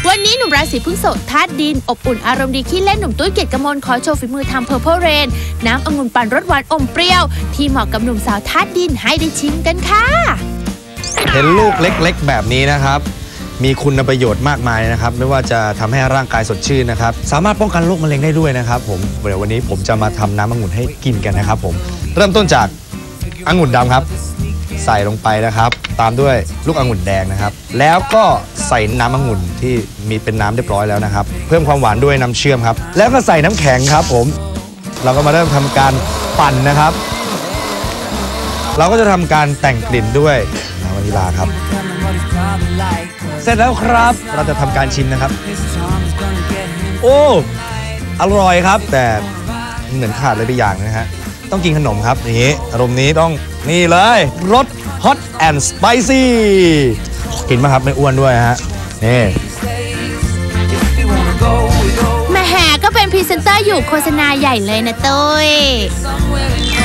วันนี้หนุ่มราศีพฤษภธาตุดินอบอุ่นอารมณ์ดีขี้เล่นหนุ่มตุ้ยเกียรติกมลขอโชว์ฝีมือทำ Purple Rain น้ำองุ่นปั่นรสหวานอมเปรี้ยวที่เหมาะกับหนุ่มสาวธาตุดินให้ได้ชิมกันค่ะเห็นลูกเล็กๆแบบนี้นะครับมีคุณประโยชน์มากมายนะครับไม่ว่าจะทำให้ร่างกายสดชื่นนะครับสามารถป้องกันโรคมะเร็งได้ด้วยนะครับผมเดี๋ยววันนี้ผมจะมาทำน้ำองุ่นให้กินกันนะครับผมเริ่มต้นจากองุ่นดำครับใส่ลงไปนะครับตามด้วยลูกองุ่นแดงนะครับแล้วก็ใส่น้ำองุ่นที่มีเป็นน้ำเรียบร้อยแล้วนะครับเพิ่มความหวานด้วยน้ำเชื่อมครับแล้วก็ใส่น้ำแข็งครับผมเราก็มาเริ่มทำการปั่นนะครับเราก็จะทำการแต่งกลิ่นด้วยน้ำวานิลาครับเสร็จแล้วครับเราจะทำการชิมนะครับโอ้อร่อยครับแต่เหมือนขาดอะไรไปอย่างนะฮะต้องกินขนมครับอย่างนี้อารมณ์นี้ต้องนี่เลยรส Hot and Spicy กินมาครับไม่อ้วนด้วยฮะนี่แม่แห่ก็เป็นพรีเซนเตอร์อยู่โฆษณาใหญ่เลยนะตุ้ย